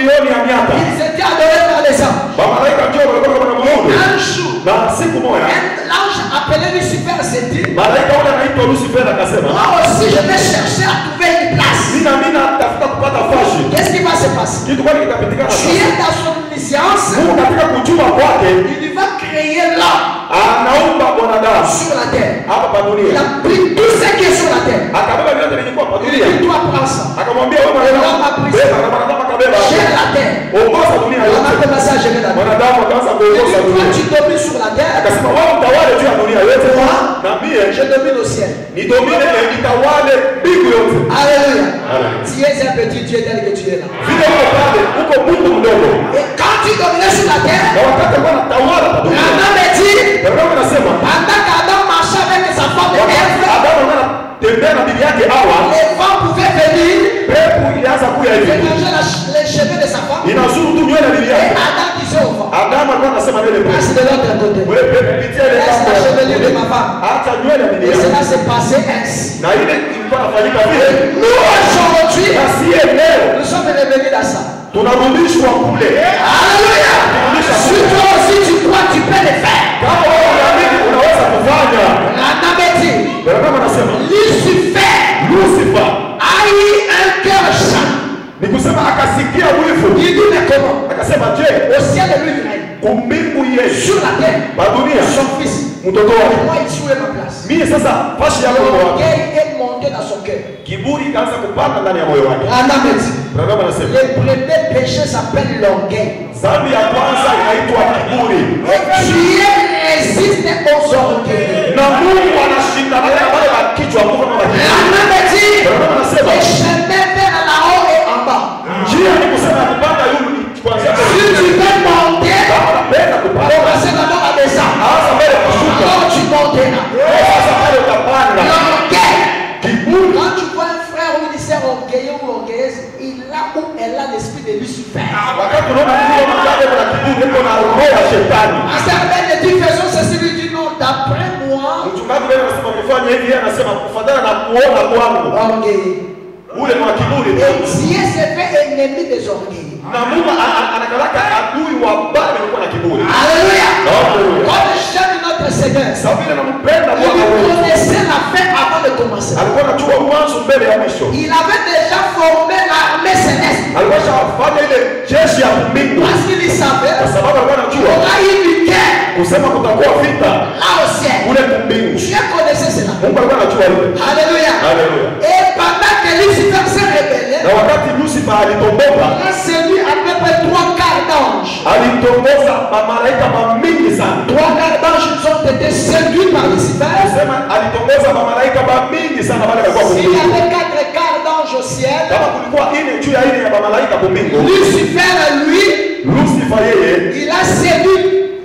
mamilioni ya miaka. Ils étaient adorés par les hommes. Bamalaika ndio walikuwa kama Mungu. Un jour, Na siku moja l'ange appelé Lucifer s'est dit, malaika yule anaitwa Lucifer akasema, moi aussi je vais chercher à trouver une place. mimi natafuta kupata fashi. Qu'est-ce qui va se passer? Kitu gani kitapitikana Tu sasa? es dans son omniscience. Mungu katika kujua kwake Il va créer l'homme anaumba mwanadamu sur la terre. hapa pa Il dunia. a pris tout ce qui est sur la terre. Akabeba vyote vilivyokuwa pa Il dunia. dit, toi prends ça. Akamwambia wewe mwanadamu, beba na mwanadamu akabeba. Gère la terre. Ongoza dunia On a yote. commencé à gérer la terre. Mwanadamu akaanza Il kuongoza dit, toi dunia. tu domines sur la terre. Akasema wewe mtawale juu ya dunia yote. Na mie Je domine au ciel. nidomine nitawale mbingu yote. Alléluia. Alléluia. Tu es un petit Dieu tel que tu es là. Vile uko pale uko Mungu mdogo. Et quand tu dominais sur la terre, Na wakati kwa natawala pa dunia. Adam me dit, Ndio anasema pendant qu'Adam marchait avec sa femme de wakati Ève, Adamu anatembea na bibi yake Hawa, les vents pouvaient venir pepo ilianza kuja hivi. mélanger les cheveux de sa femme. Inazuru tu nywele bibi Et yake. Adam disait au vent, Adamu alikuwa anasema nywele pepo. passe de l'autre côté. Wewe pepo pitia ile Laisse la chevelure de ma femme. Acha nywele bibi Et yake. cela s'est passé ainsi. Na ile ilikuwa inafanyika vile. Nous aujourd'hui, Na sie leo nous sommes revenus dans ça. tunarudishwa kule. Alléluia. Si toi aussi tu crois, tu peux le faire. Kama wewe unaamini unaweza kufanya. Adam me dit, Ndio kama anasema Lucifer Lucifer a eu un cœur saint. ni kusema akasikia wivu. Il dit, mais comment? Akasema je, Au ciel de l'Israël, kumbingu Yesu sur la terre, ba dunia son fils, mtoto wake. moi il jouait ma place. Mimi sasa fashi yako kwa L'orgueil est monté dans son cœur. kiburi kaanza kupanda ndani ya moyo wake. Adam me dit, Ndio anasema le premier péché s'appelle l'orgueil. dhambi ya kwanza inaitwa kiburi. Et Dieu résiste aux orgueils. Na Mungu anashindana na wale wa kichwa kama wale. Adam me dit, Ndio anasema le chemin vers là-haut et en bas. njia ni kusema kupanda yule kwanza. Si tu veux monter, Kama unapenda kupanda commencez d'abord à descendre. anza mbele kushuka. Alors tu montes là. Sasa pale utapanda. L'orgueil. Kiburi. Quand tu vois un frère ou une sœur orgueilleux ou orgueilleuse, il a ou elle a l'esprit de Lucifer. Wakati unaona mtu mmoja kuna kiburi iko na roho ya shetani. À certains de dit faisons ceci, lui dit non, d'après moi, Mchungaji wewe anasema kufanya hivi, yeye anasema kufuatana na kuona kwangu. orgueilleux. Ule ni wa kiburi. Et Dieu s'est fait ennemi des orgueilleux. Na Mungu anakalaka adui wa baba alikuwa na kiburi. Alléluia. Alléluia. Comme j'aime notre Seigneur, Sababu ile nampenda il Bwana wetu. connaissait la fin avant de commencer. Alikuwa anajua mwanzo mbele ya mwisho. Il avait déjà formé l'armée céleste. Alikuwa shafanya ile jeshi ya mbingu. Parce qu'il savait Kwa sababu alikuwa qu'il y anajua aura une guerre kusema kutakuwa vita là au ciel. kule mbingu. Dieu connaissait cela. Mungu alikuwa anajua hilo. Alléluia. Haleluya. Et pendant que Lucifer s'est rebellé, Na wakati Lucifer alitomboka, il a séduit à peu près 3 quarts d'anges. alitongoza mamalaika mingi sana. 3 quarts d'anges ils ont été séduits par Lucifer. Sema alitongoza mamalaika mingi sana wale walikuwa S'il y kumbingu. avait 4 quarts d'anges au ciel, Kama kulikuwa ine juu ya ine ya mamalaika kumbingu, Lucifer, lui, Lucifer yeye il a séduit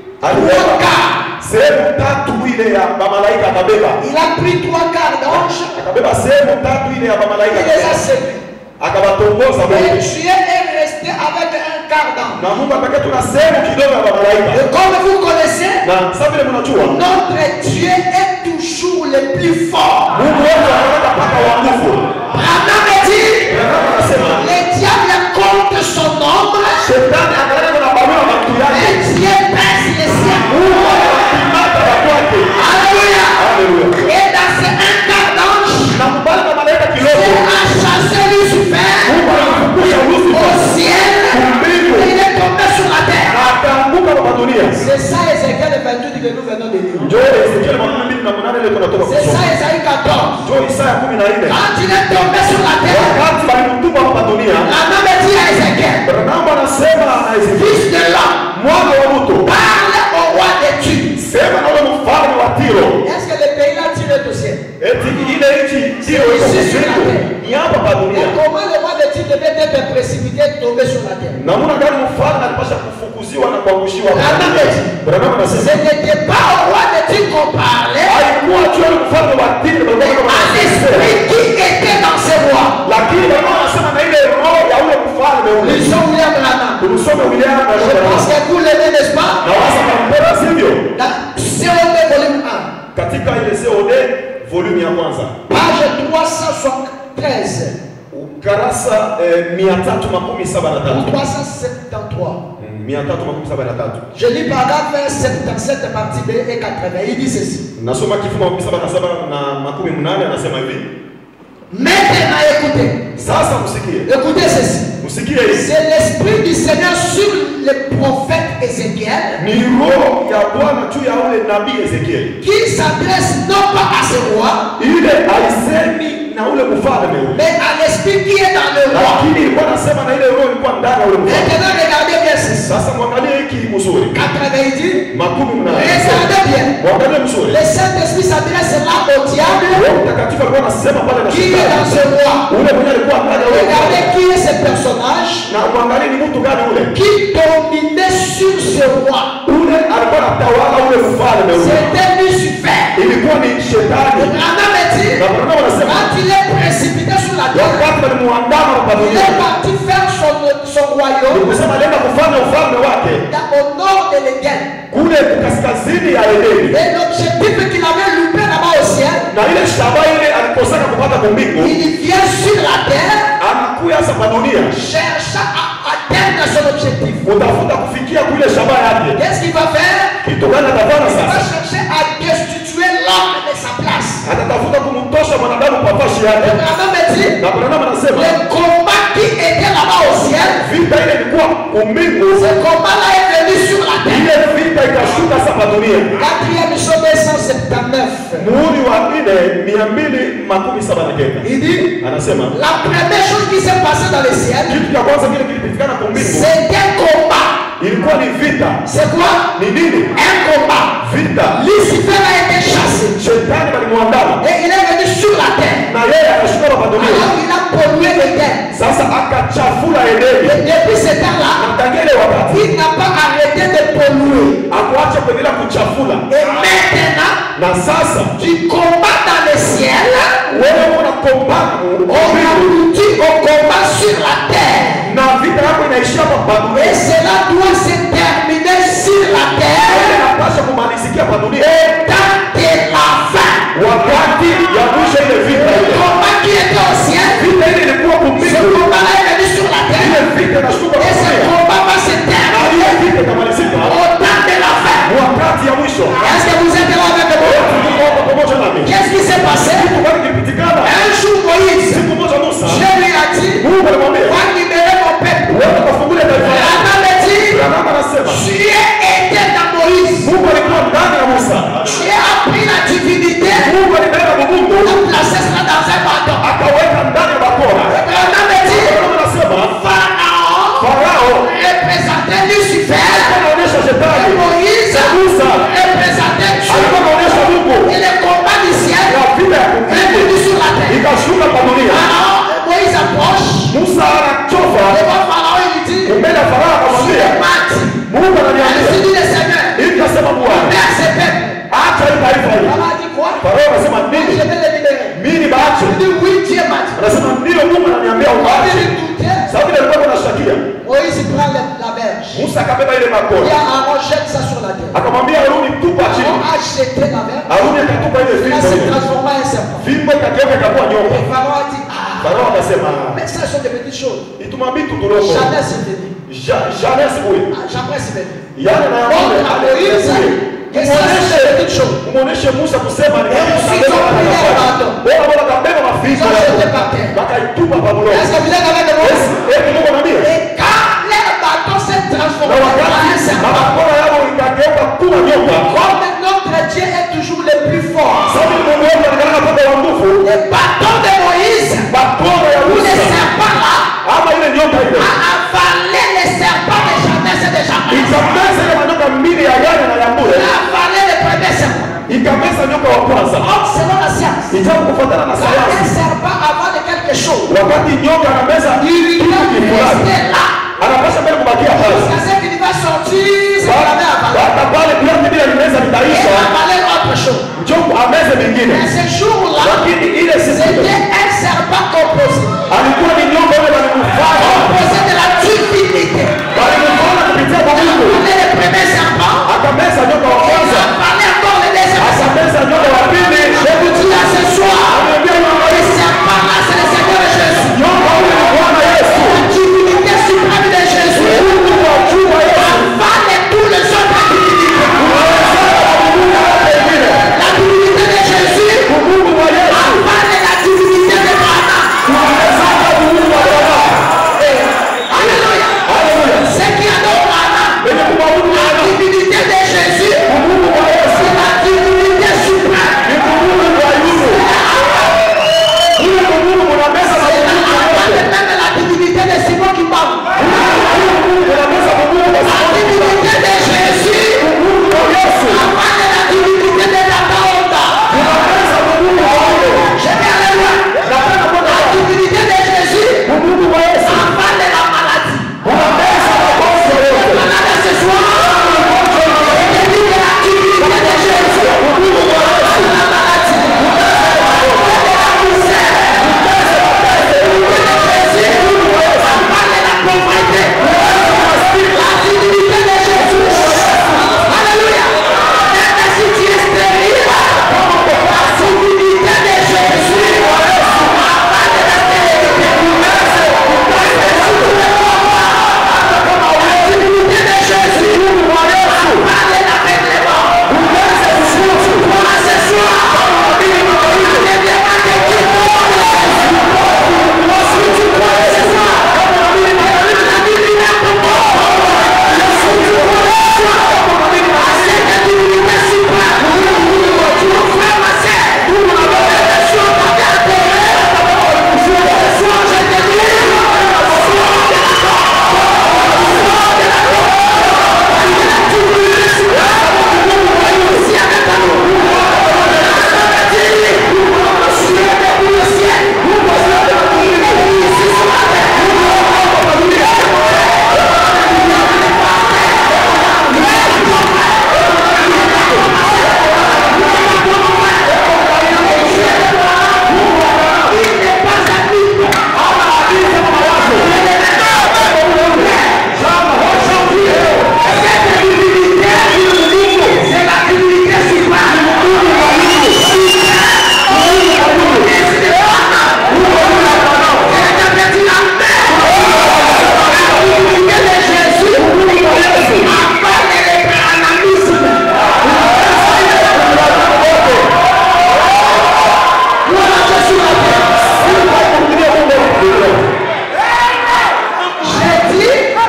3 quarts. sehemu tatu ile ya mamalaika akabeba. Il a pris 3 quarts d'anges. Akabeba sehemu tatu ile ya mamalaika Il les a séduits. akawatongoza Et wote. Dieu est resté avec 1 quart d'ange. Na Mungu atakaye tuna sehemu kidogo ya mamalaika. Et comme vous connaissez, Na sasa vile mnajua, notre Dieu est toujours le plus fort. Mungu wetu anataka paka wa nguvu. Abraham me dit, Branham anasema le diable compte son nombre, shetani angalia na barua watu et yake. Dieu pèse les siens. Mungu anapimata watu wake. Alléluia. Haleluya. Et dans ces 1 quart d'ange, Na mbali na malaika Dieu kidogo, a chassé Lucifer Mungu anamfukusha au Lucifer ciel kumbingu et il est tombé sur la na terre. akaanguka kwa dunia. C'est ça Ézéchiel 28 que nous venons de lire. Njoo Ezekiel 28 ile tunatoka C'est ça kusoma. Ésaïe 14. Njoo Isaya 14. Quand il est tombé sur la terre, Wakati walimtupa hapa dunia, Abraham me dit à Ézéchiel, Branham anasema na Ezekiel, fils de l'homme, mwana wa mtu, parle au roi de Tyr. sema na ule mfalme wa Tiro. Est-ce que le pays là Tyr est au ciel? Eti ile nchi Tiro iko kusini. Ni hapa pa Et dunia. comment le roi de Tyr devait être précipité et tomber sur la terre? Namuna gani mfalme alipasha kufukuziwa na kuangushiwa hapa Abraham dunia? me dit, Branham ce anasema n'était pas au roi de Tyr qu'on parlait, haikuwa tu yule mfalme wa Tiro mais à l'esprit qui était dans ses rois. lakini Branham anasema na ile roho ya ule mfalme ule. Lisons William Branham. Tumsome William na Je pense que vous l'aimez, n'est-ce pas? na wasa kampera sivyo? Dans COD volume 1, Katika ile COD volume ya kwanza page 373. Karasa 373. Ou 373. 373. Je lis paragraphe 77 partie B et 80. Il dit ceci. Nasoma kifungu 77 anasema hivi. Maintenant écoutez. Sasa msikie. Écoutez ceci. Msikie. C'est l'esprit du Seigneur sur le prophète Ézéchiel. Ni roho ya Bwana juu ya ule nabii Ezekiel. Qui s'adresse non pas à ce roi. Ile haisemi na ule mfalme ule. Mais à l'esprit qui est dans le roi. Lakini ilikuwa nasema na ile roho ilikuwa ndani ya ule mfalme. Maintenant regardez bien ceci. Sasa mwangalie hiki mzuri. 80 dit. Regardez bien. Mwangalie mzuri. Le Saint-Esprit s'adresse là au diable. Roho Mtakatifu alikuwa anasema pale na qui est dans ce roi. Ule mwenye alikuwa ndani ya ule. Regardez qui est ce personnage. Na mwangalie ni mtu gani ule? Qui dominait sur ce roi. Ule alikuwa anatawala ule mfalme ule. C'était Lucifer. Ilikuwa ni shetani. Quand il est précipité sur la terre, il est parti faire son royaume au nord de l'Éden. Et l'objectif qu'il avait loupé là-bas au ciel, il vient sur la terre, cherche à atteindre son objectif. Qu'est-ce qu'il va faire? Il va chercher à destituer l'homme de sa place. Le combat qui était là-bas au ciel, ce combat-là est venu sur la terre. 4e Psaume 179. Il dit, la première chose qui s'est passée dans le ciel, c'est un combat. C'est quoi? Un combat. Lucifer a été chassé. Et il est venu sur la terre. Alors il a pollué le terre. Et depuis ce temps-là, il n'a pas arrêté de polluer. Et maintenant, du combat dans le ciel, on aboutit au combat sur la terre. Et cela doit se terminer sur la terre. Et dans de la fin. Le combat qui était au ciel, ce combat-là est venu sur la terre. Et ce combat va se terminer au temps de la fin. Est-ce que vous êtes là avec moi? Qu'est-ce qui s'est passé? Un jour Moïse, Dieu lui a dit, va libérer mon peuple. Abraham a dit, Dieu était dans Moïse. Dieu a pris la divinité, a placé cela dans un bâton. Abraham a dit, Pharaon représentait Lucifer et Moïse représentait Dieu. Et le combat du ciel est venu sur la terre. Alors Moïse approche devant Pharaon et lui dit, je l'ai bâti. Ainsi dit le Seigneur, libère ce peuple. Pharaon a dit quoi? Je vais le libérer. Il dit oui, Dieu m'a dit. Moïse prend la verge. Il a Aaron jette ça sur la terre. Aaron a jeté la verge. Il a se transformé en serpent. Et Pharaon a dit, mais ça sont des petites choses. Jamais c'est venu. Jamais c'est venu. Et ça, c'est des petites choses. Et ensuite, on prit leur bâton. Ils ont jeté par terre. Est-ce que vous êtes avec moi? Et quand leur bâton s'est transformé en un serpent, comme notre Dieu est toujours le plus fort, le bâton de Moïse, ou le serpent là, a avalé les serpents de Jabès et de Jabès. Il a avalé le premier serpent. Or, selon la science, quand un serpent avale quelque chose, il doit rester là. Jusqu'à ce qu'il va sortir ce qu'il avait avalé. Et avaler autre chose. Et ce jour-là, c'était un serpent composé. Composé de la divinité. Il a avalé le premier serpent. Et il a avalé encore le deuxième serpent. Je vous dis là ce soir, le serpent là, c'est le Seigneur Jésus.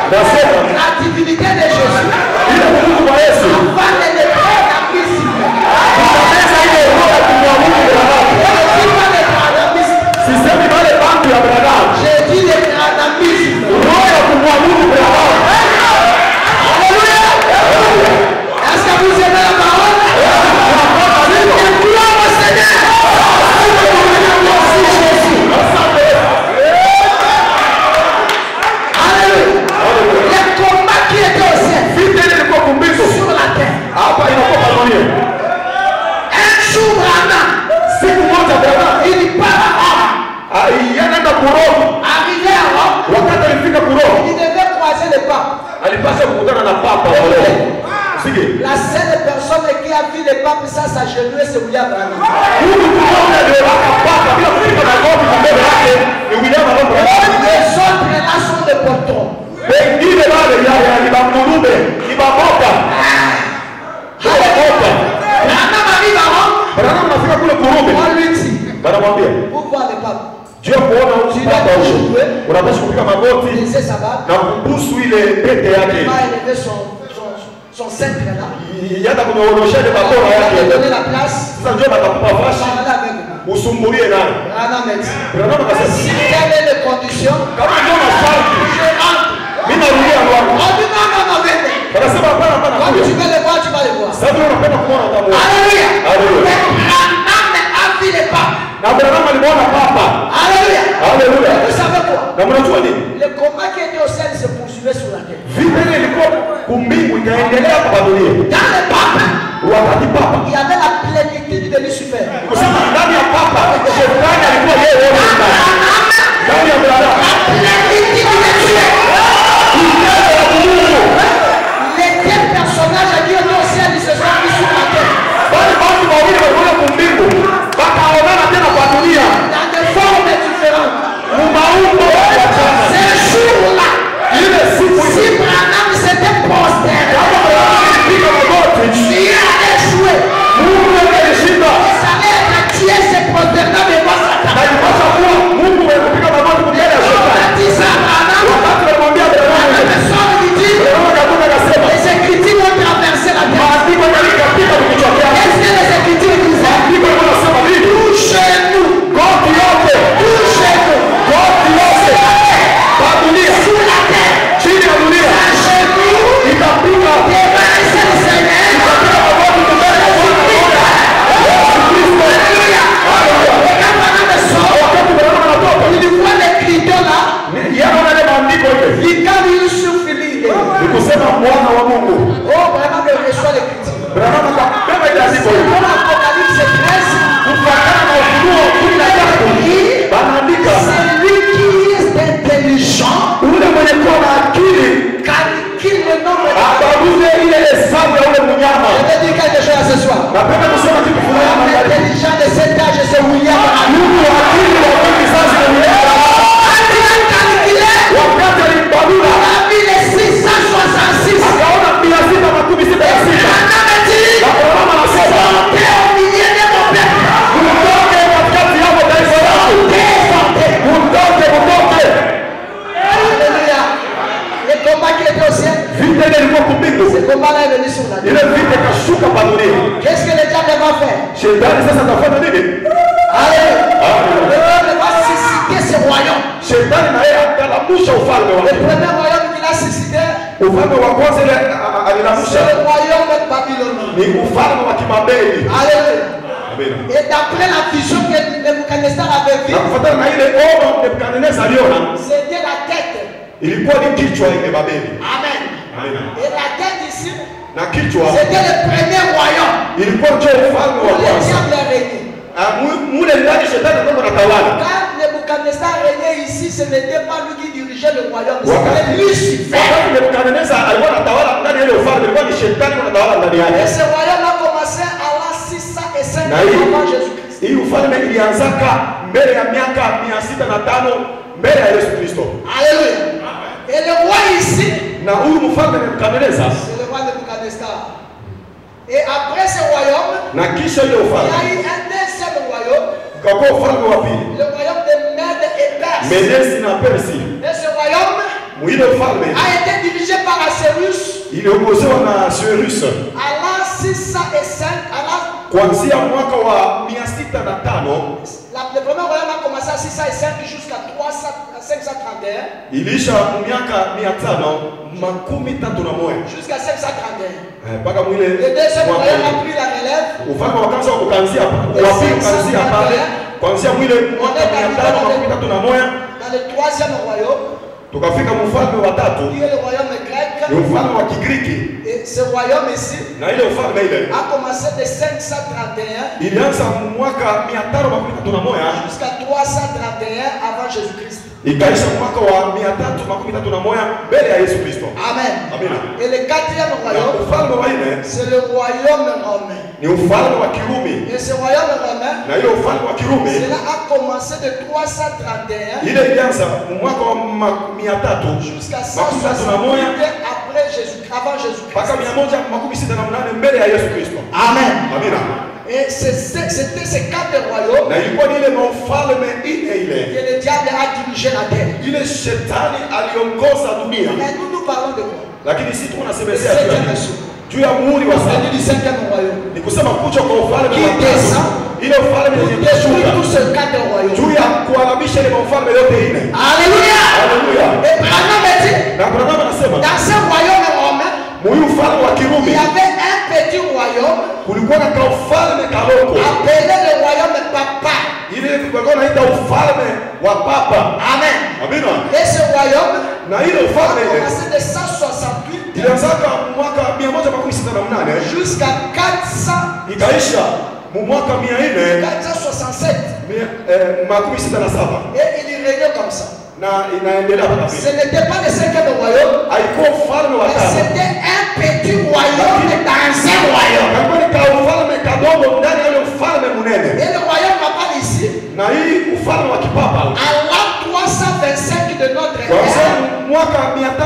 la divinité de Jésus. Avant de le prendre à Missi. J'ai dit le granamisme. Alléluia. Est-ce que vous aimez la parole? Gloire au Seigneur. Alléluia. Le combat qui était au ciel. Sur la terre. Un jour, Branham. Il part à Rome. Arrivé à Rome. Il devait croiser le pape. La seule personne qui a vu le pape sans s'agenouiller, c'est William Branham. Les autres là sont des potrons. Branham arrive à Rome. On lui dit, pourquoi le pape? Laissez sa barbe. Il va élever son centre là. Il va donner la place. Si quelle est la condition, je rentre. On dit non, venez. Quand tu veux le voir, tu vas le voir. Alléluia. A vu le pape. Alléluia. Vous savez quoi? Le combat qui était au ciel se poursuivait sur la terre. Dans le pape, il y avait la plénitude de Lucifer. La plénitude de Dieu. Les deux personnages qui étaient au ciel, ils se sont mis sur la terre. Dans des formes différentes. Ces jours-là, si Branham s'était postéré, Dieu allait jouer. Ça allait être tué, c'est prosternant devant Satan. Dit ça, Branham, la personne lui dit, les Écritures ont traversé la terre. Qu'est-ce que les Écritures disaient? Touchez-nous. Touchez-nous. Sous la terre. Sachez-nous. Débarrassez le Seigneur. Alléluia. Regarde Branham le sort. Il voit les critères là. Il garde une souffle. Oh, Branham reçoit les critiques. C'est dans l'Apocalypse 13. C'est lui qui est intelligent. Calcule le nombre de. Je vais dire quelque chose ce soir. L'intelligent de cet âge, c'est William. Ce combat-là est venu sur la terre. Qu'est-ce que le diable va faire? Alléluia. Il va susciter ce royaume. Le premier royaume qu'il a suscité, c'est le royaume babylonien. Alléluia. Et d'après la vision que Nebuchadnezzar avait vue, c'était la tête. Amen. Et la tête ici, c'était le premier royaume. Où le diable a régné. Quand Nebuchadnezzar régnait ici, ce n'était pas lui qui dirigeait le royaume, c'était Lucifer. Et ce royaume a commencé à la 605 avant Jésus-Christ. Alléluia. Et le roi ici, c'est le roi Nebuchadnezzar. Et après ce royaume, il y a eu un deuxième royaume, le royaume de Mède et Perse. Et ce royaume, a été dirigé par Assuérus. iliongozewa na Assuérus À l'an 605, kuanzia mwaka wa 605. le premier royaume a commencé à 605 jusqu'à 531. Ilisha miaka 531 jusqu'à 531. mpaka mwile Le deuxième royaume a pris la relève. ufalme wa kwanza ukaanzia pale kuanzia mwile mwaka 531 dans le troisième royaume. tukafika mfalme wa tatu, qui est le royaume grec. ni ufalme wa Kigiriki. Et ce royaume ici Na ile ufalme ile a commencé de 531 ilianza mwaka 531 jusqu'à 331 avant Jésus-Christ. ikaisha mwaka wa 331 mbele ya Yesu Kristo. Amen. Amina. Et le quatrième Na royaume, ufalme wa nne c'est le royaume romain. ni ufalme wa Kirumi. Et ce royaume romain, Na ile ufalme wa Kirumi cela a commencé de 331 ile ilianza mwaka wa 300 jusqu'à 161 après Jésus, avant Jésus-Christ. mpaka 168 mbele ya Yesu Kristo. Amen. Amina. Et c'était ces quatre royaumes Na ilikuwa ni ile mafalme ile ile que le diable a dirigé la terre. ile shetani aliongoza dunia, Mais nous parlons de quoi? lakini sisi Le tunasemezea septième jour. juu ya muhuri wa C'est saba. du cinquième royaume. Ni kusema kuja kwa ufalme Qui wa tatu, descend ile ufalme pour yenye détruire kushuka tous ces quatre royaumes. juu ya kuharamisha ile mafalme yote ine. Alléluia. Haleluya. Et Branham dit, Na Branham anasema dans ce royaume romain, muyu ufalme wa il Kirumi y avait un petit royaume kulikuwa na ufalme kaloko, appelé le royaume papa. ile walikuwa naita ufalme wa papa. Amen. Amina. Et ce royaume Na ile a ufalme ile commencé de 168 ilianzaka mwaka 168 jusqu'à 400, ikaisha mu mwaka 467. 467 Et il régnait comme ça. na inaendelea mpaka Ce vile. n'était pas le cinquième royaume, Haikuwa ufalme wa mais tatu, c'était un petit royaume dans un royaume. kalikuwa ni ka ufalme kadogo ndani ya ile ufalme munene. Et le royaume papa ici, Na hii ufalme wa kipapa à l'an 325 de notre kuanzia ère, mwaka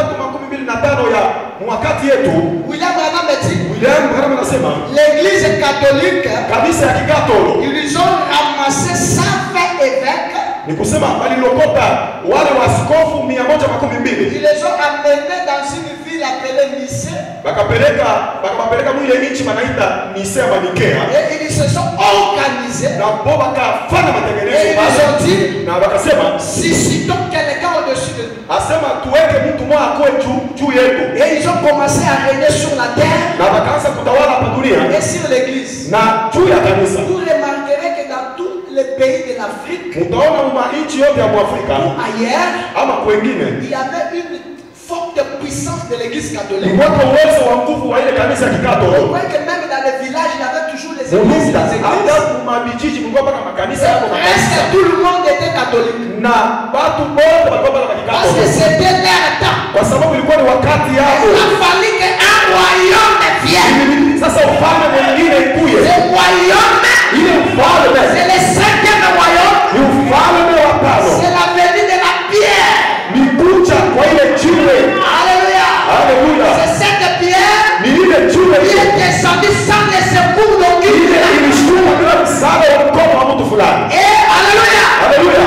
325 ya mwakati yetu, William Branham dit, William Branham anasema l'église catholique, kanisa ya Kikatolo ils ont ramassé 120 évêques, ni kusema walilokota wale waskofu 112 ils les ont amenés dans une ville appelée Nicée, bakawapeleka mwile nchi wanaita Nisea Manikea, et ils se sont organisés, na bo bakafanya et matengenezo ils pale, ont dit, na wakasema suscitons quelqu'un au-dessus de nous. asema tuweke mtu mmoja akwe juu yetu, Et ils ont commencé à régner sur la terre na wakaanza kutawala hapa dunia et sur l'église. na juu ya kanisa. Vous remarquerez que dans tous les pays de l'Afrique Mtaona nchi yote ya Mwafrika ou ailleurs, ama kwengine il y avait une forte puissance de l'église catholique. ilikuwa uwezo wa nguvu wa ile kanisa ya On Kikatolo. voit que même dans les villages, il y avait toujours les églises. Mulunda Les hata églises. mabijiji kulikuwa mpaka makanisa yako Presque makanisa, tout le monde était catholique. na watu wote walikuwa mpaka Parce que Kikatolo, c'était leur temps. kwa sababu ilikuwa ni wakati Il yao. a fallu qu'un royaume vienne. Sasa ufalme mwingine ikuye, Ce royaume, ile ufalme c'est le cinquième royaume. ni ufalme wa tano, C'est la venue de la pierre. ni kuja kwa ile jiwe. Alléluia. Haleluya. C'est cette pierre Ni ile jiwe qui ile est descendue sans le secours d'aucune. ilishuka bila msaada wa mkono wa mtu fulani. Et Alléluia. Haleluya.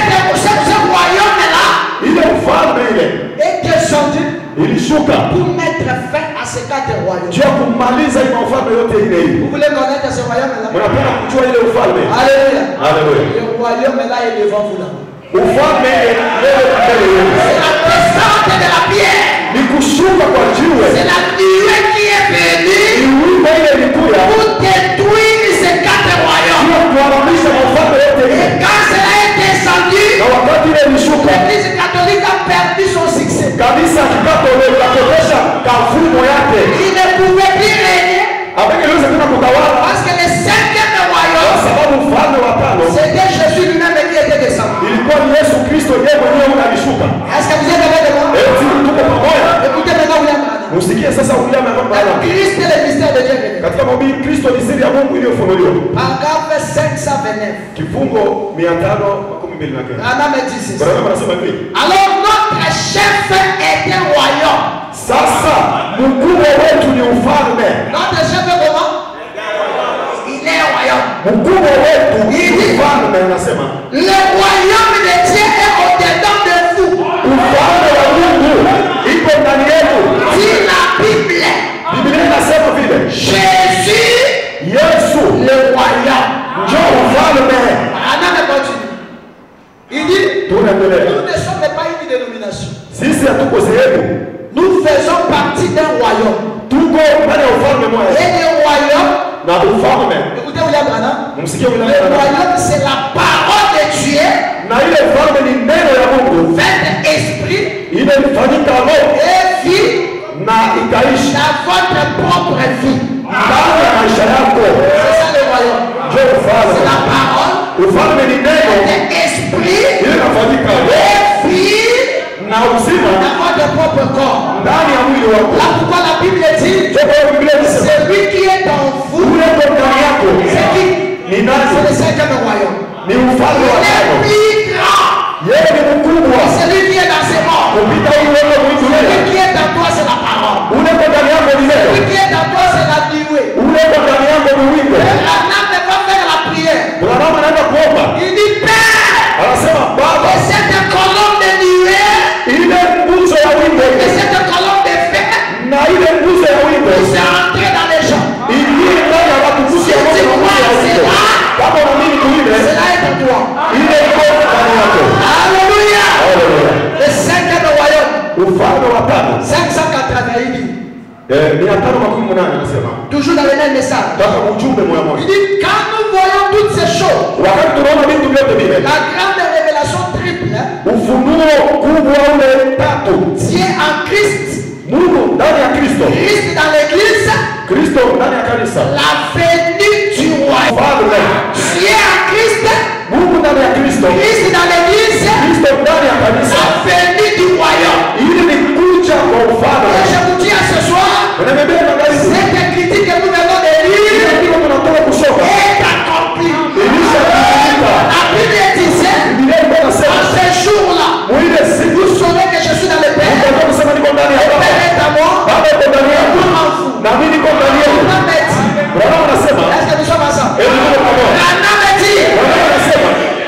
Ce royaume-là Ile ufalme ile est descendu ilishuka pour mettre fin à ces quatre royaumes. juu ya kumaliza hii ufalme yote ile ile. Vous voulez connaître ce royaume-là? Mnapenda kujua ile ufalme? Alléluia. Haleluya. Le royaume-là est devant vous là. Ufalme leo mbele yenu C'est la descente de la pierre. ni kushuka kwa jiwe, C'est la nuée qui est ni venue wimbo ile ilikuya pour détruire ces quatre royaumes. juu ya kuharamisha ufalme yote ile. Et quand cela est descendu, Na wakati ile ilishuka, l'église catholique a perdu son succès. kanisa ya Kikatolo ikapotesha kafumo yake, Il ne pouvait plus régner ambaye iliweza tena kutawala, parce que le cinquième kwa royaume, sababu ufalme wa tano c'était Jésus lui-même qui était descendu. ilikuwa ni Yesu Kristo yeye mwenyewe alishuka. Est-ce que vous êtes avec moi? Tuko pamoja. Écoutez maintenant William Branham. Msikie sasa William Branham. Christ est le mystère de Dieu révélé. Katika mahubiri Kristo ni siri ya Mungu iliyofunuliwa. Paragraphe 529. Kifungo 529. Branham dit ceci. Branham anasema hivi. Alors notre chef est un royaume. Sasa mkubwa wetu ni ufalme. Notre chef est comment? Il est un royaume. Mkubwa wetu ni ufalme, anasema. Le royaume de Dieu est au-dedans de vous. Ufalme wa Mungu faisons partie d'un royaume. Tuko ndani ya ufalme moja. Et le royaume, Na ufalme. écoutez William Branham. Msikie William Le Branham. royaume c'est la parole de Dieu. Na ile ufalme ni neno ya Mungu. Fait esprit. Ile ilifanyika roho. Et vie. Na ikaishi. Dans votre propre vie. Ndani ya maisha yako. C'est ça le royaume. Ndio ufalme. C'est la parole. Ufalme ni neno. Et esprit. Ile inafanyika roho. Et vie. Na uzima. Dans votre propre corps. Ndani ya mwili wako. Là pourquoi la Bible dit. C'est lui qui est en vous. Ule uko ndani yako. C'est qui? Ni nani? C'est le cinquième royaume. Ni ufalme wa Il tano. est plus grand. Yeye ni mkubwa. C'est lui qui est dans ses morts. Kupita ule mwili Celui ule. qui est en toi, c'est la parole. Ule uko ndani yako ni neno. Celui qui est en toi, c'est la nuée. Ule uko ndani yako ni wimbo. Abraham ne va faire la prière. Abrahamu anaenda kuomba. Il dit Père. Anasema Baba, Et cette colonne de nuée. ile nguzo ya wimbo Et cette colonne de feu. na ile nguzo ya wimbo Qui s'est rentrée dans les gens. ingie ndani ya watu kusi ya moto na nguzo ya wimbo. Kama unaamini kuile, Cela est en toi. ile iko ndani yako. Alléluia. Haleluya. Le cinquième royaume. Ufalme wa tano. 580. 580 anasema. Toujours dans le même message. Kama ujumbe moja Il moja. dit quand nous voyons toutes ces choses. Wakati tunaona vitu vyote vile. La grande révélation triple. Ufunuo kubwa ule tatu. Dieu en Christ. Mungu ndani ya Kristo. Christ dans l'église. Kristo ndani ya kanisa. La venue du royaume. Ufalme. Dieu en Christ. Mungu ndani ya Kristo. Christ dans l'église. Kristo ndani ya kanisa. La venue du royaume. Ili ni kuja kwa Et ufalme. je vous dis à ce soir. Unamebea magharibi. Cette critique que nous venons de lire Ndio tunatoka kusoma. est accomplie. Ilishakamilika. La Bible disait. Biblia ilikuwa En inasema ce jour-là. mwile siku Vous saurez que je suis dans le Père. Mungu kusema niko ndani ya Le Baba. Père est à moi. Baba yuko ndani yako. Na mimi niko ndani yako. Abraham me dit. Bwana anasema, Est-ce que nous sommes ensemble? "Hebu tuko pamoja." Abraham me dit. Bwana anasema,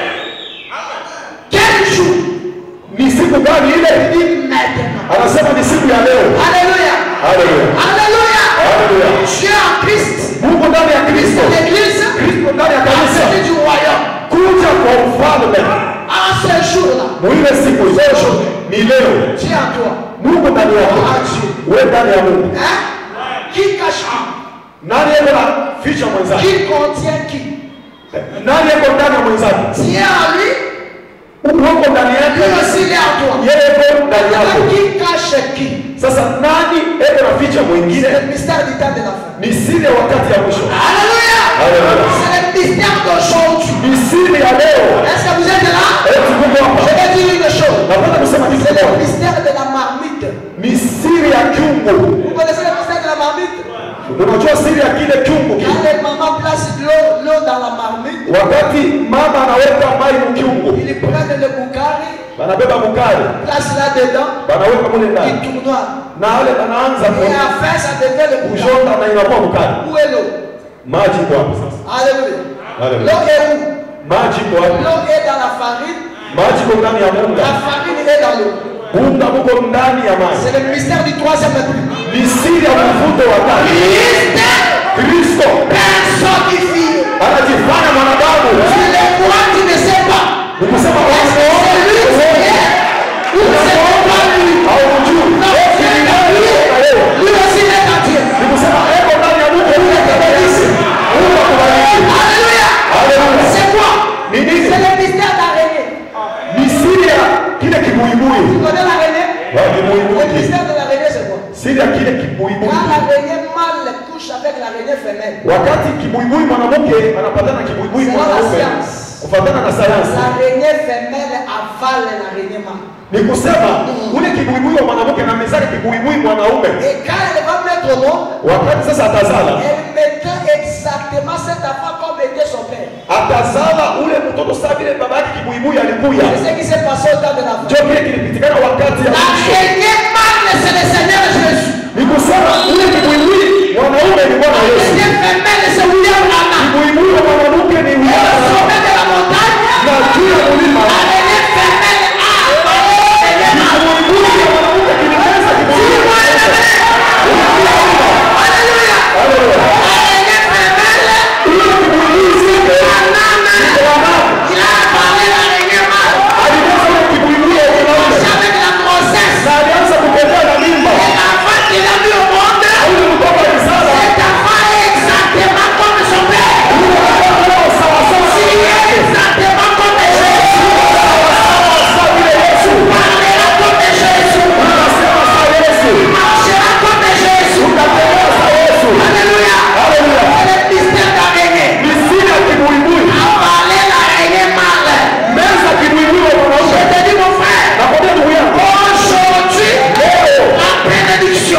Quel jour? ni siku gani ile? Il dit maintenant. Anasema ni siku ya leo. Alléluia. Haleluya. Alléluia. Haleluya. Dieu en Christ. Mungu ndani ya Kristo. L'église. Kristo ndani ya La kanisa. venue du royaume. Kuja kwa ufalme. En ce jour-là. Mwile siku zote ni leo. Dieu en toi. Mungu ndani yako. Wewe ndani ya Mungu. Hein? Qui cache qui? Nani yeye na ficha mwenzake? Qui contient qui? Nani yako ndani ya mwenzake? Dieu en lui. Uko ndani yake. Lui aussi il est en toi. Yeye yuko ndani yako. Qui cache qui? Sasa nani yeye na ficha mwingine? C'est le mystère du temps de la fin. Ni siri ya wakati ya mwisho. Alléluia. Alléluia. C'est le mystère d'aujourd'hui. Ni siri ya leo. Est-ce que vous êtes là? Tuko hapa. Je vais dire une chose. Napenda kusema kitu C'est le kimoja. mystère de la marmite. Ni siri ya kiungo. Vous connaissez le mystère de la marmite? Unajua siri ya kile kiungo kile. Quand les mamans placent l'eau dans la marmite, Wakati mama anaweka mai mu kiungo, ils prennent le boucari, banabeba mukali, placent là-dedans, banaweka mule ils ndani. tournoient. Na wale banaanza Et à la fin, ça devient le boucari. kujonda na inakuwa mukali. Où est l'eau? Maji iko hapo sasa. Alléluia. Alléluia. L'eau est où? Maji iko hapo. L'eau est dans la farine. Maji iko ndani ya La munga. farine est dans l'eau. Unga uko ndani ya maji. C'est le mystère du troisième peuple. Ni siri ya mvuto wa tatu. Kristo Personnifie. anajifanya mwanadamu. Tu le vois, tu ne sais pas. Nikusema Est-ce que c'est lui qui est? Ou c'est pas lui? au juu. Non, c'est lui. Lui aussi il est entier. Nikusema eko ndani ya Mungu ule kabisa. Mungu akubariki. Alléluia. Haleluya. C'est quoi? Ni nini? C'est le mystère d'araignée. Ni siri ya kile kibuibui. Tu connais l'araignée? Wa Le kibuibui. mystère de l'araignée, c'est quoi? Siri ya kile kibuibui. Quand l'araignée mâle couche avec l'araignée femelle, Wakati kibuibui mwanamke anapatana na kibuibui C'est la mwanaume, science. kufatana na sayansi, l'araignée femelle avale l'araignée mâle. ni kusema ule kibuibui wa mwanamke na mezake kibuibui mwanaume, Et quand elle va mettre au monde, wakati sasa atazala, elle mettra exactement cet enfant comme était son père. atazala ule mtoto sawa vile baba yake kibuibui alikuya. C'est ce qui s'est passé au temps de la fin. Ndio kile kilipitikana wakati ya mwisho. L'araignée mâle, c'est le Seigneur Jésus. Ni kusema ule kibuibui mwanaume ni Bwana Yesu. L'araignée femelle, c'est William Branham. Kibuibui wa mwanamke ni Et au William. sommet de la montagne, Na juu ya mlima l'araignée femelle a avalé l'araignée mâle. kibuibui wa mwanamke kilimeza kibuibui. Dis-moi amen. Alléluia. Haleluya. L'araignée femelle, Ule kibuibui zile Branham, il a avalé l'araignée mâle. alimeza ule kibuibui wa mwanamke. Avec la grossesse. Na alianza kupokea na mimba. Et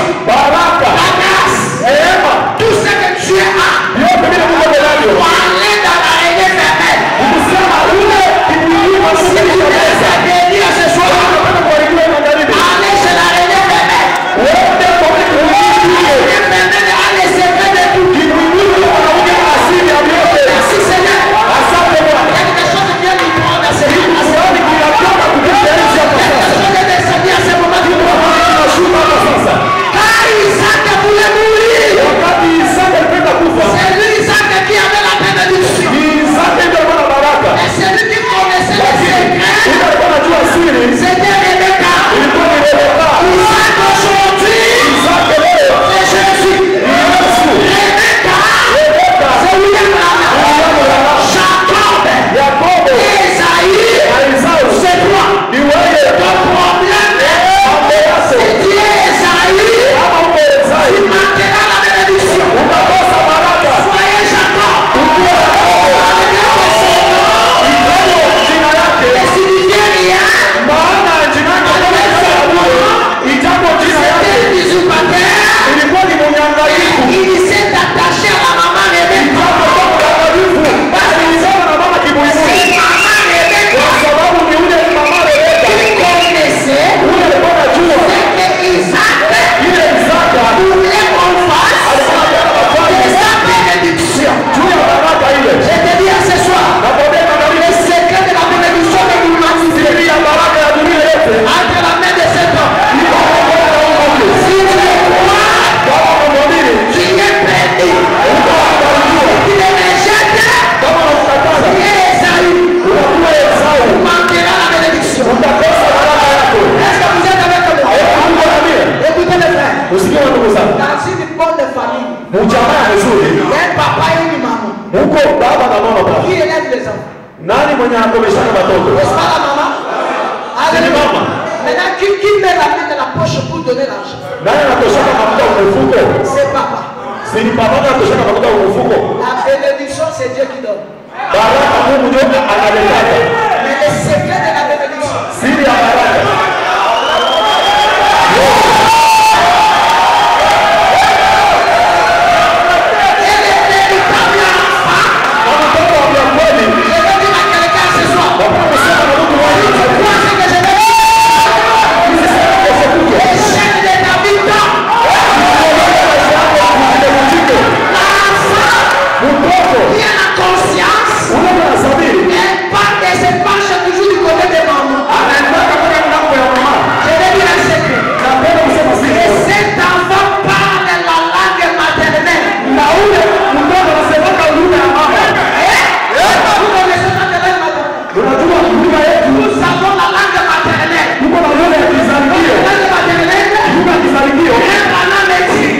baraka, la grâce, neema, tout ce que tu as, yote vile Mungu amenayo. pour aller dans la réunion fermée. Ukisema ule kibuyu Si tu laisses à bénir ce soir, unataka kuharibiwa magharibi. allez chez la réunion fermée. Wote kwa La réunion fermée a les secrets de tout. kibuyu wanakuja asili ya yote. Merci Seigneur. Asante Il y Bwana. a quelque chose qui vient nous prendre à ce moment. Kwani kinatoka kututenganisha hapa Quelque sasa. chose est descendu à ce moment. Tunashuka hapa sasa. Car Isaac voulait mourir. Wakati Isaka alipenda kufa, C'est lui Isaac qui avait la bénédiction. Isaka ndio alikuwa na baraka. Et celui qui connaissait les secrets, Yule alikuwa anajua siri. c'était Rebecca. Ilikuwa ni Rebeka. Isaac aujourd'hui, Isaka leo c'est Jésus. Yesu. Rebecca, Rebeka. c'est William Branham. Jacob, Yakobo. Esaïe, Na Esau. c'est toi. Ni wewe. Ton problème, Mambo yako. c'est tu es Esaïe. Kama uko Esau, Tu manqueras la bénédiction. utakosa baraka. Soyez Jacob. Ukiwa Yakobo, Avec son nom, itaje jina yake. ne signifie rien. Maana jina yake kama Esau, itapo jina C'était yake. un usurpateur. Ilikuwa ni mnyang'anyifu. Il s'est attaché à la maman Rebecca. Hapo kwa mnyang'anyifu. Alizama na mama kibuyu. C'est maman Rebecca Kwa sababu ni ule mama Rebeka. qui connaissait Ule alikuwa anajua ce que Isaac ile Isaka voulait qu'on fasse alikuwa anataka de kufanya sa bénédiction. juu ya baraka ile. Je te dis à ce soir, Na kwa neno la le secret de la bénédiction de l'humanité siri ya baraka ya dunia yote. entre la main de cet homme. Iko kwa mkono wa Mungu. Si tu le crois, Kama unamwamini, tu es béni. utabarikiwa. Tu le rejettes, Kama unamkataza, tu es Esaü. unakuwa Esau. Tu manqueras la bénédiction. Utakosa baraka yako. Est-ce que vous êtes avec moi? Mungu anaambia, Écoutez les frères. usikie ndugu zangu. Dans une bonne famille, Mjamaa mzuri. il y a un papa et une maman Huko baba na mama pale. qui élèvent les enfants. Nani mwenye anakomeshana watoto? N'est-ce pas la maman? C'est maman. Maintenant, qui met la main dans la poche pour donner l'argent? Nani anatoshana mafuta kwa mfuko? C'est papa. Si ni baba anatoshana mafuta kwa mfuko. La bénédiction, c'est Dieu qui donne. Baraka Mungu ndio analetaka. Mais le secret de la bénédiction, Siri ya baraka. et le véritable enfant, Kama mtoto wa kweli, je vais dire à quelqu'un ce soir, baba kusema na mtu tu mmoja. crois ce que je vais dire? Le chef de ta vie tombe. L'enfant Mtoto qui a la conscience, ule anasabiri. elle part et se penche toujours du côté de maman. Anaenda kwa ngambo ya mama. Je vais dire un secret. Napenda kusema Et siri. cet enfant parle la langue maternelle. Na ule mtoto anasemaka lugha ya mama. Vous connaissez la langue maternelle? Unajua lugha yetu Nous avons la langue maternelle. tuko na lugha ya kizalikio. La langue maternelle, Lugha ya kizalikio. un parlant métier.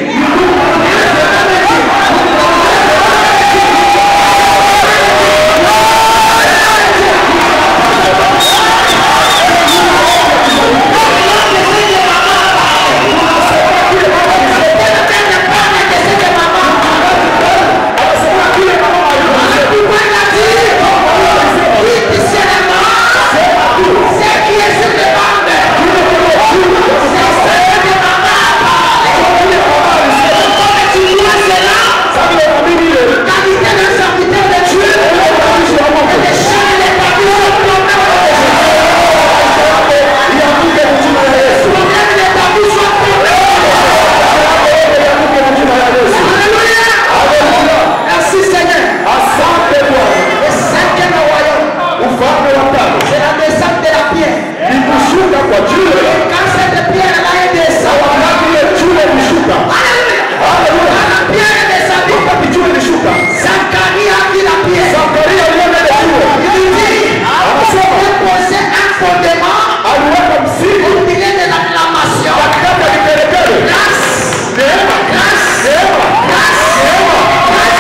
Merci Seigneur. Asante Bwana. Le cinquième royaume, Ufalme wa tano c'est la descente de la pierre. ni kushuka kwa jiwe. Et quand cette pierre là est descendue, Wakati ile jiwe lishuka, Alléluia. Quand la pierre est descendue, wakati jiwe lishuka, Zacharie a vu la pierre. Zakaria aliona ile jiwe, Il dit, il posait un fondement aliweka au msingi milieu de l'acclamation. katikati ya vigelegele. Grâce, Neema, grâce, neema, grâce, neema, grâce.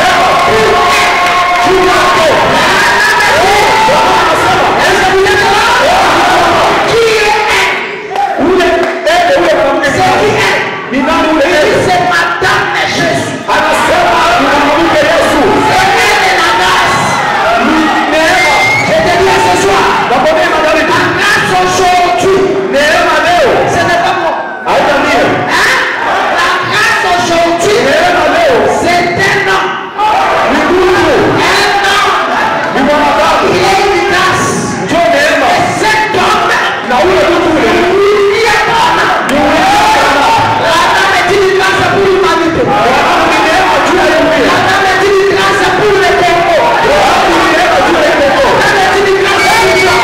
juu yako. Bwana anasema, Est-ce que vous êtes là? Qui est? ule ende ule mwanamke C'est qui est? ni nani ule Il dit, ende? c'est Madame Jésus. Anasema ni mwanamke Yesu. C'est elle de la grâce. Ni neema. Je te dis ce soir, Nakwambia magharibi, la grâce aujourd'hui, neema leo ce n'est pas moi. haita mie. Hein? C'est un homme. Il est une grâce. Et cet homme, il est bon. La dame est une grâce pour l'humanité. La dame est une grâce pour le Congo. La dame est une grâce pour toi.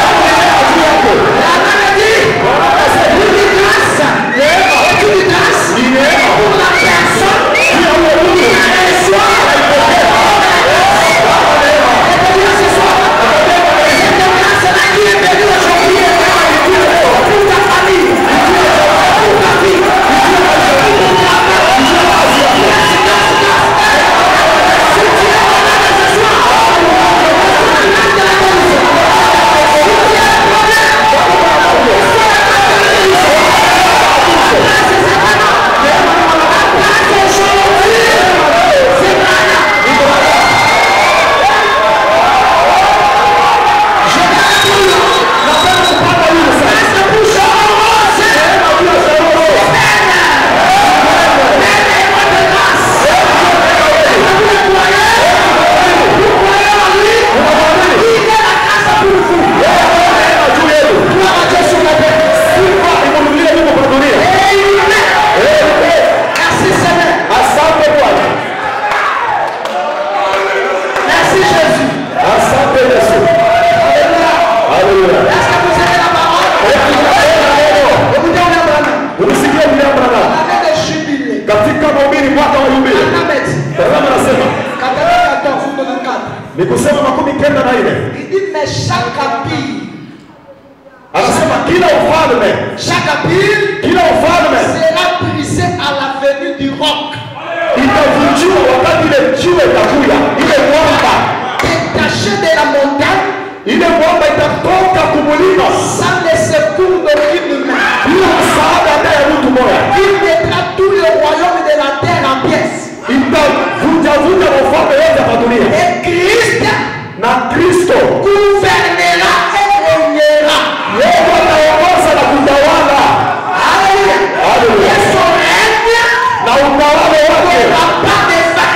La dame est une grâce. C'est une grâce pour la personne qui reçoit. Il dit mais chaque habit, chaque habit sera brisé à la venue du roc. Détaché de la montagne sans le secours d'aucune main. Il mettra tout le royaume de la terre en pièces. Et Christ gouvernera et régnera. Alléluia. Et son règne n'aura pas de fin.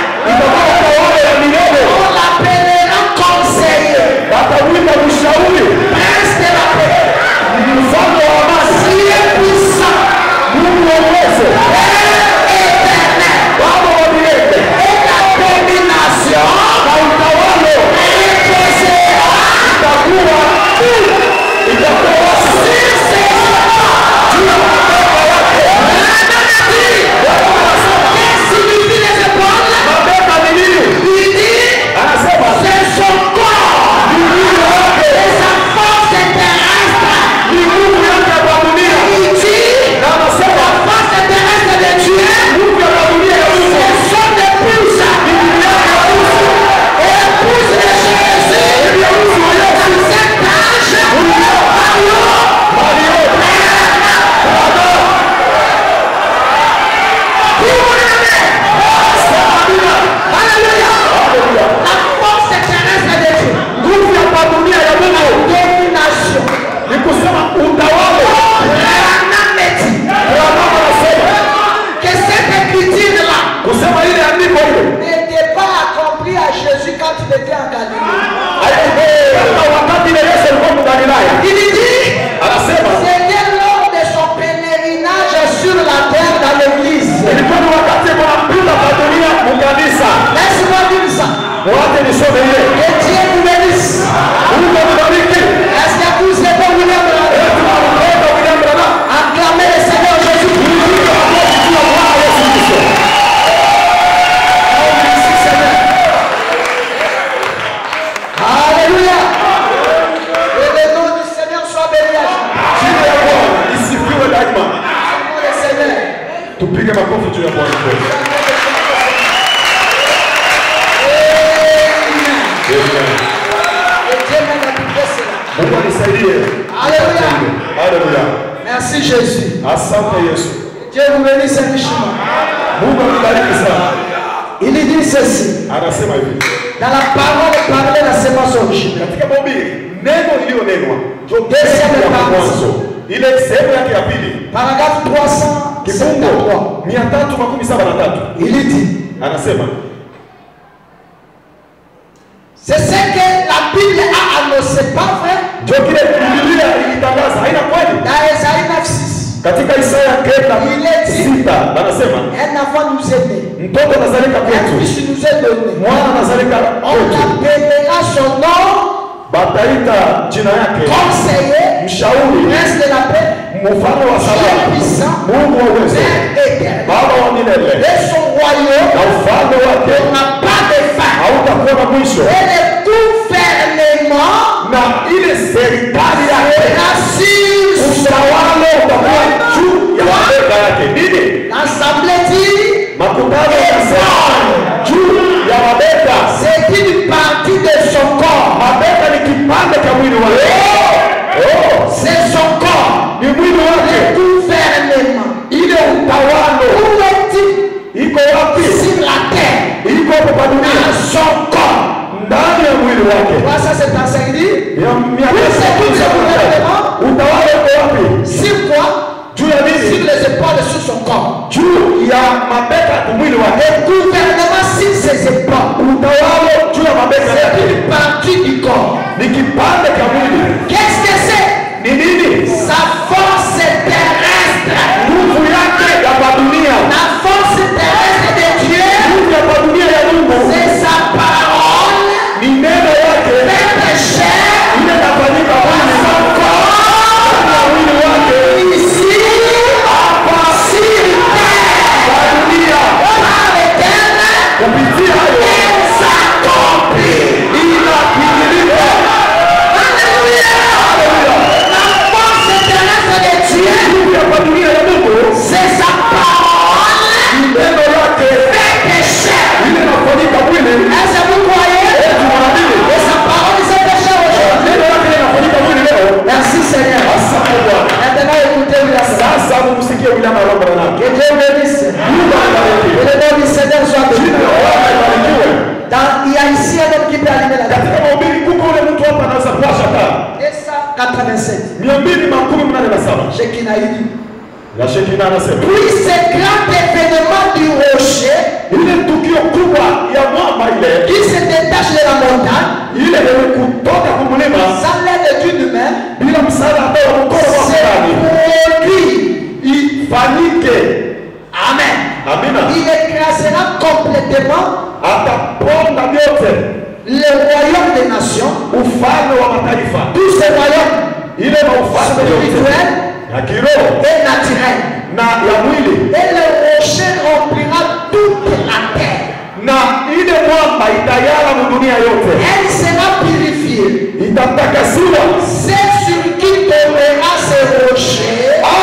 On l'appellera conseiller. Prince de la paix. Si puissant. Éternel. Et la domination. N'était pas accompli à Jésus quand il était en Galilée. Il dit, c'était lors de son pèlerinage sur la terre dans l'église. Laisse-moi dire ça. Que Dieu vous bénisse. Est-ce que vous êtes bon, William Branham? Acclamez le Seigneur Jésus. Alléluia. Et le nom du Seigneur soit béni. Le Seigneur. Tupige makofi juu ya Bwana wetu. Mungu anisaidie. Alléluia. Alléluia. Merci Jésus. Asante Yesu. Dieu vous bénisse richement. Mungu akubariki sana. Il dit ceci. Anasema hivi. Dans la parole parlée la semence originale. Katika mahubiri neno iliyonenwa Deuxième ya parole. mwanzo. Ile sehemu yake ya pili. Paragraphe 373. Kifungo 373. Il dit anasema c'est ce que la Bible a annoncé, pas vrai? ndio kile Biblia ilitangaza, haina kweli? Dans Isaïe 9:6. Katika Isaya 9:6 anasema un enfant nous est né, mtoto anazalika un kwetu, fils nous est donné, mwana anazalika on kwetu, appellera son nom bataita jina yake conseiller, mshauri, prince de la paix, mfalme wa salama, puissant, Mungu wa uwezo, Père éternel. Baba wa milele, Et son royaume na ufalme wake n'a pas de fin. hautakuwa na mwisho, Et le gouvernement na ile serikali yake sera sur utawala utakuwa juu ya mabega yake. Nini? l'assemblée dit, Makutano yanasema juu ya mabega. c'est une partie de son corps. Mabega ni kipande cha mwili wake. C'est son corps. Ni mwili wake. Le gouvernement. Ile utawala Où est-il? iko wapi? Sur la terre. Iko hapa duniani. Dans son corps. Ndani ya mwili wake. Quoi ça c'est enseigné? Utawala uko wapi? Sur quoi? Juu ya nini? Sur les épaules, sur son corps. Juu ya mabega ya mwili wake. Le gouvernement sur ses épaules. Utawala juu ya mabega C'est yake. une partie du corps. Ni kipande cha mwili. Qu'est-ce que c'est? Ni nini? Sa force terrestre. Nguvu yake ya dunia. La force terrestre de Dieu. Nguvu ya dunia ya Mungu. C'est sa parole. Ni neno yake. Fait chair. Ile inafanyika mwili. Son corps. Na mwili wake. Ici. Hapa. Sur terre. Kwa dunia. Par l'éternel. Kupitia hayo. Il s'accomplit. Inatimilika. Alléluia. La force terrestre de Dieu. Nguvu ya dunia ya Mungu. C'est sa parole. Ni neno yake. Fait chair. Ile inafanyika mwili. Est-ce que vous croyez? Et sa parole s'est fait chair aujourd'hui. Neno yake inafanyika mwili leo. Merci Seigneur. Asante Bwana. Maintenant écoutez William. Sasa mumsikie William Arambana. Que Dieu bénisse. Mungu abariki. Que le nom du Seigneur soit béni. Jina la Bwana libarikiwe. Il y a ici un homme qui peut allumer la Katika mahubiri kuko ule mtu hapa anaweza kuwasha taa. 287. 287. Shekinah dit. Na Shekina anasema. Puis ce grand événement du rocher Ile tukio kubwa ya mwamba ile. qui se détache de la montagne Ile ile kutoka kumulima. sans l'aide d'une main Bila msaada ambao mkono wa se fulani. produit. Ifanyike. Amen. Amina. Il écrasera complètement Ataponda vyote. le royaume des nations, Ufalme wa mataifa. tous ces royaumes Ile maufalme yote. spirituels Ya kiroho. et naturels. Na ya mwili. Et le rocher remplira toute la terre. Na ile mwamba itayala dunia yote. Elle sera purifiée. Itatakasiwa. C'est sur qui tombera ce rocher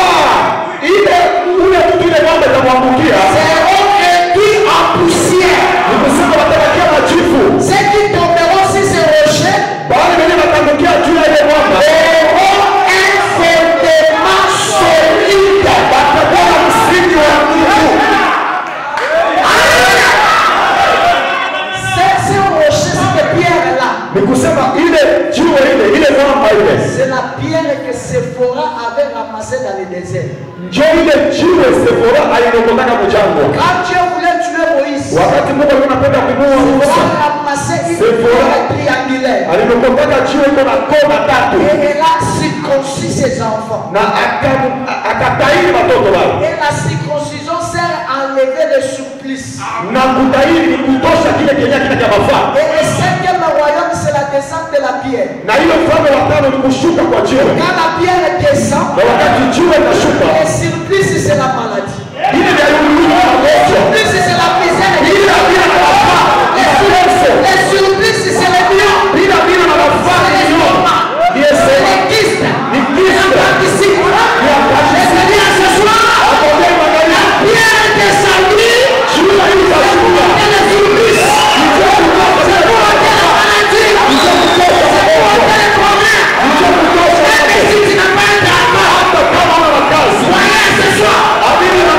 Ile ule mtu ile mwamba itamwangukia. seront réduits en poussière. Ni kusema watabakia majivu. Ceux qui tomberont sur ce rocher Bali wenyewe wataangukia juu ya ile mwamba. auront un fondement solide. Watakuwa na msingi wa nguvu. Ce rocher, cette pierre-là, Ni kusema ile jiwe ile mwamba ile. c'est la pierre que Séphora avait ramassée dans le désert. Njoo ile jiwe Sephora alilokotaka mjangwa. Quand Dieu voulait tuer Moïse, Wakati Mungu alikuwa anapenda kumuua il Musa, a ramassé une Séphora pierre triangulaire. alilokotaka jiwe iko na kona tatu. Et elle a circoncis ses enfants. Na akatairi watoto wao. Et la circoncision sert à enlever le supplice. Na kutairi ni kutosha kile kenye kina mafaa. Et le cinquième royaume, c'est la descente de la pierre. Na ile mfano wa tano ni kushuka kwa jiwe. Quand la pierre descend, Na wakati jiwe linashuka, le supplice, c'est la maladie. ile ndio yule Le mmoja. supplice, c'est la misère. Ile bila mafaa, Le supplice, c'est le lion. bila na mafaa ni nini? Ni C'est sema le Christ. ni Kristo. Participe. Le Seigneur ce soir, Akombe magari. la pierre est descendue. Jiwe hili litashuka. Et le supplice, c'est pour ôter la maladie. C'est pour ôter les problèmes. Même si tu n'as pas un travail, Hata kama una kazi. soyez ce soir. Amini na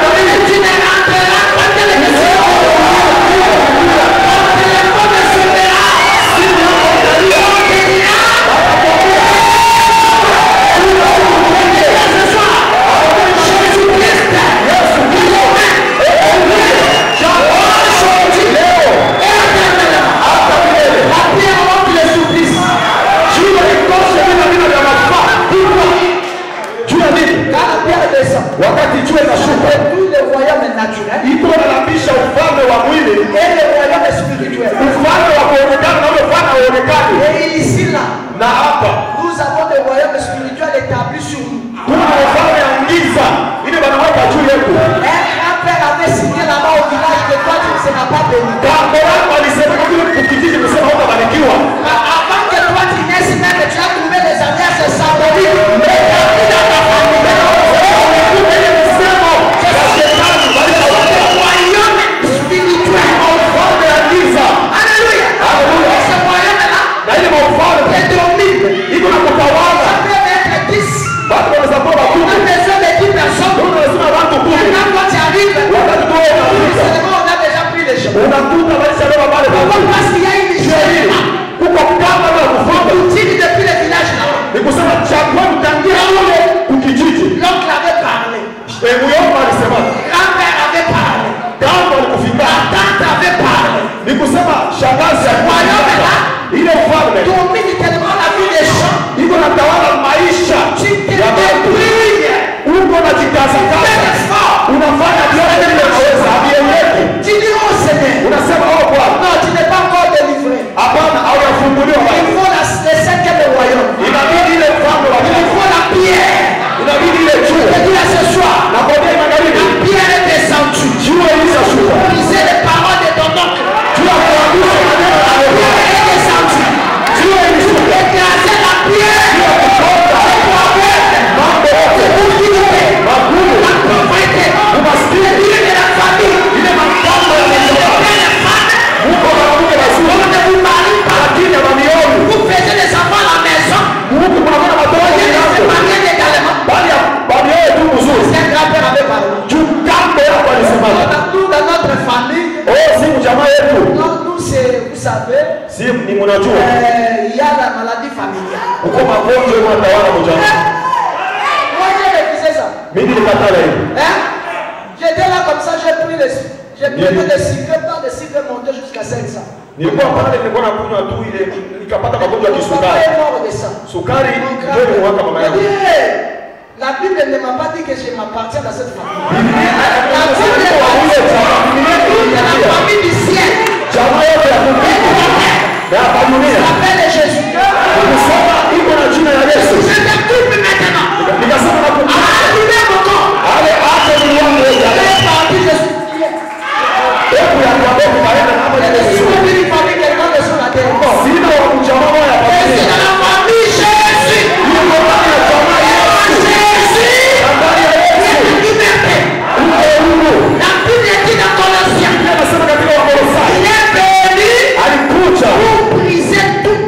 mnajua il y a la maladie familiale. uko magonjwa yanatawala mjamaa. Moi j'ai refusé ça. Mimi nilikatala hiyo. J'étais là comme ça, j'ai pris des cigarettes, pas des cigarettes montées jusqu'à 500. Nilikuwa pale nilikuwa nakunywa tu ile nikapata magonjwa ya Mon kisukari. papa est mort de ça. Sukari ndio niwaka mama yangu. La Bible ne m'a pas dit que je m'appartiens à cette famille. La Bible Bible est la famille du ciel. Jamaa yote ya Mungu. Na hapa dunia. S'appelle Jésus. Ukisoma iko na jina la Yesu. Je t'écoute maintenant. Nikasema na kumbuka. Allumez mon corps. Ale acha ni wangu ya C'est parti, je suis. hebu ya kwambia kubaenda na hapa Je suis Yesu. venu une famille, quelqu'un de sur la terre. Sina wa kujamaa moja hapa. Et c'est dans la famille Jésus. Yuko ndani ya jamaa Yesu. Jésus. Ndani ya Yesu. Liberté. La Bible dit dans Colossiens. Anasema katika Wakolosai. Il est venu Alikuja pour briser toute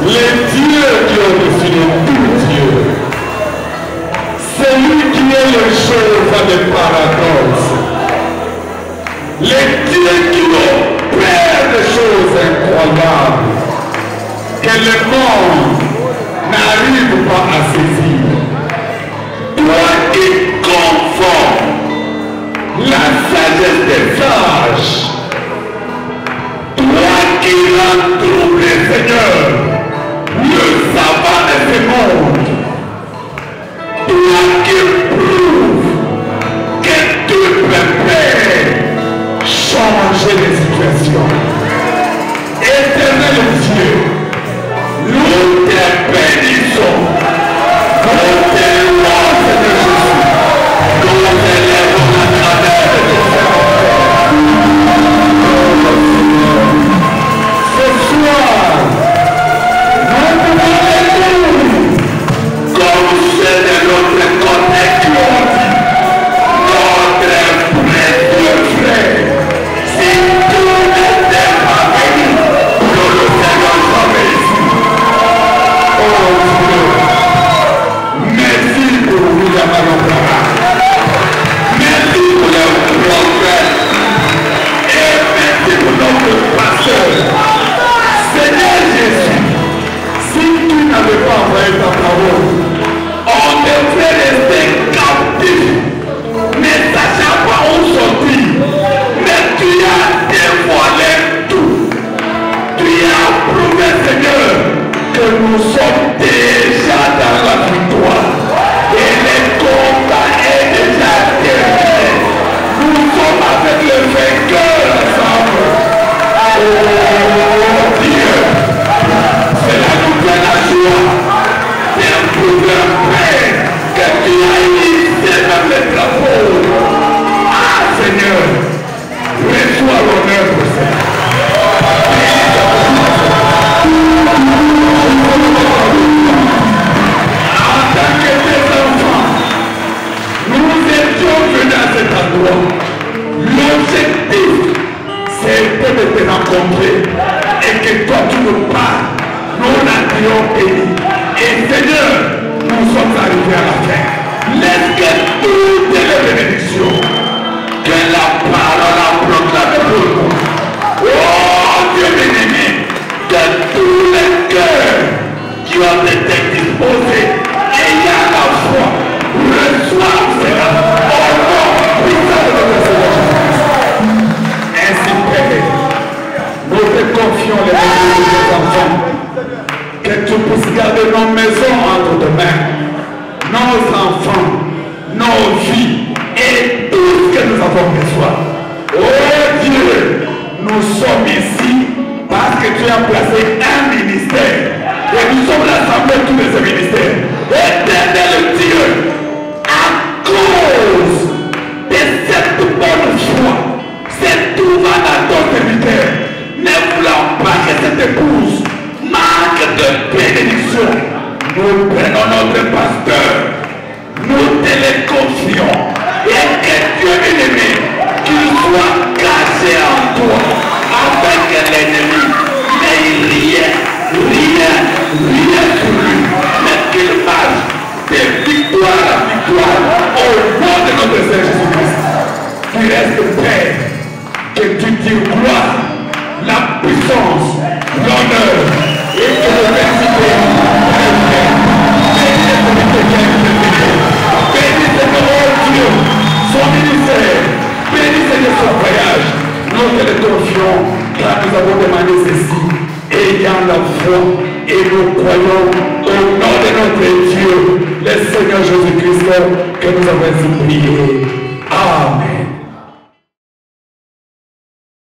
Les dieux qui ont au-dessus de tout Dieu. C'est lui qui est le chef des paradoxes. Les dieux qui opèrent des choses incroyables que le monde n'arrive pas à saisir. Toi qui confonds la sagesse des sages, toi qui rends troublé, Seigneur, le savant de ce monde, toi qui prouves que tu peux faire changer les situations. Éternel Dieu, nous te bénissons, nous te louons, Seigneur Jésus, nous t'élèvons à travers de ton ce soir, nous pouvons retourner comme c'est de notre côté qui ont dit, notre précieux frère, si tout n'était pas venu, nous le serions jamais ici. Oh Dieu, merci pour William Alonga. Merci pour le progrès. Et merci pour notre pasteur. Seigneur Jésus, si tu n'avais pas envoyé ta parole, on devrait rester captif, ne sachant pas où sortir. Mais tu as dévoilé tout. Tu as prouvé, Seigneur, que nous sommes déjà dans la victoire. Et le combat est déjà terminé. Nous sommes avec le vainqueur ensemble. Oh Dieu, cela nous fait la joie de prouver que tu as initié dans le drapeau. Ah Seigneur, reçois l'honneur pour ça. En tant que tes enfants, nous étions venus à cet endroit. L'objectif, c'était de te rencontrer et que toi tu nous parles. Nous l'avons béni. Et Seigneur, nous sommes arrivés à la fin. Laisse que toutes les bénédictions, que la parole a proclamé pour nous. Oh Dieu béni, que tous les cœurs qui ont été disposés ayant la foi reçoivent cela au nom puissant de notre Seigneur Jésus-Christ. Ainsi, Père, nous te confions les mains de nos enfants, que tu puisses garder nos maisons entre tes mains, nos enfants, nos vies et tout ce que nous avons besoin. Oh Dieu, nous sommes ici parce que tu as placé un ministère et nous sommes l'assemblée de tous les ministères. Éternel Dieu, à cause de cette bonne foi, cette trouvaille dans ton serviteur, ne voulons pas que cette épouse manque de bénédiction. Nous prenons notre pasteur, nous te le confions et que Dieu bien-aimé, qu'il soit caché en toi avec l'ennemi, mais rien sur lui, mais qu'il marche de victoire à victoire au nom de notre Seigneur Jésus-Christ. Qu'il reste Père, que tu dis gloire, la puissance, l'honneur et que le merci bénis Seigneur Dieu, son ministère, bénis Seigneur son voyage. Nous te le confions car nous avons demandé ceci, ayant la foi et nous croyons au nom de notre Dieu, le Seigneur Jésus-Christ, que nous avons prié. Amen.